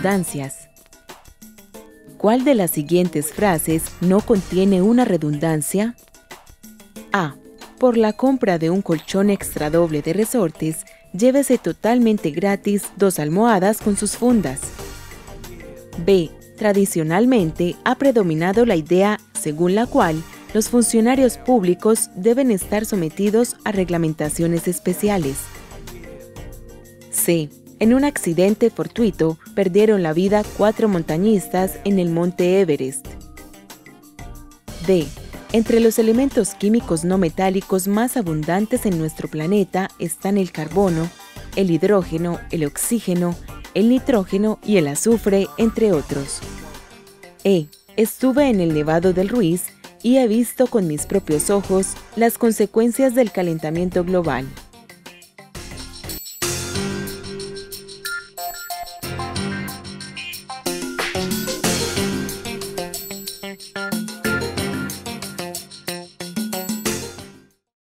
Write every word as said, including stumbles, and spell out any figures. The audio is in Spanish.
redundancias. ¿Cuál de las siguientes frases no contiene una redundancia? A. Por la compra de un colchón extra doble de resortes, llévese totalmente gratis dos almohadas con sus fundas. B. Tradicionalmente ha predominado la idea según la cual los funcionarios públicos deben estar sometidos a reglamentaciones especiales. C. En un accidente fortuito, perdieron la vida cuatro montañistas en el monte Everest. D. Entre los elementos químicos no metálicos más abundantes en nuestro planeta están el carbono, el hidrógeno, el oxígeno, el nitrógeno y el azufre, entre otros. E. Estuve en el Nevado del Ruiz y he visto con mis propios ojos las consecuencias del calentamiento global.